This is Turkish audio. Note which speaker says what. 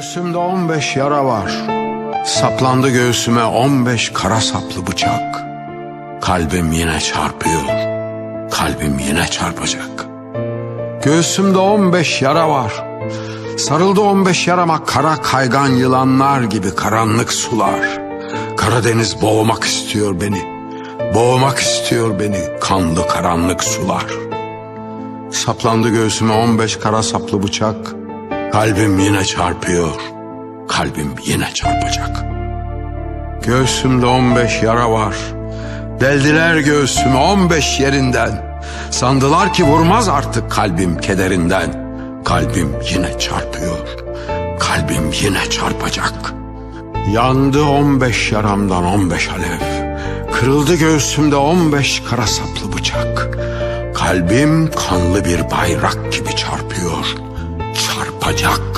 Speaker 1: Göğsümde 15 yara var. Saplandı göğsüme 15 kara saplı bıçak. Kalbim yine çarpıyor. Kalbim yine çarpacak. Göğsümde 15 yara var. Sarıldı 15 yarama kara kaygan yılanlar gibi karanlık sular. Karadeniz boğmak istiyor beni. Boğmak istiyor beni kanlı karanlık sular. Saplandı göğsüme 15 kara saplı bıçak. Kalbim yine çarpıyor. Kalbim yine çarpacak. Göğsümde 15 yara var. Deldiler göğsümü 15 yerinden. Sandılar ki vurmaz artık kalbim kederinden. Kalbim yine çarpıyor. Kalbim yine çarpacak. Yandı 15 yaramdan 15 alev. Kırıldı göğsümde 15 kara saplı bıçak. Kalbim kanlı bir bayrak gibi çarpıyor. Çarpacak.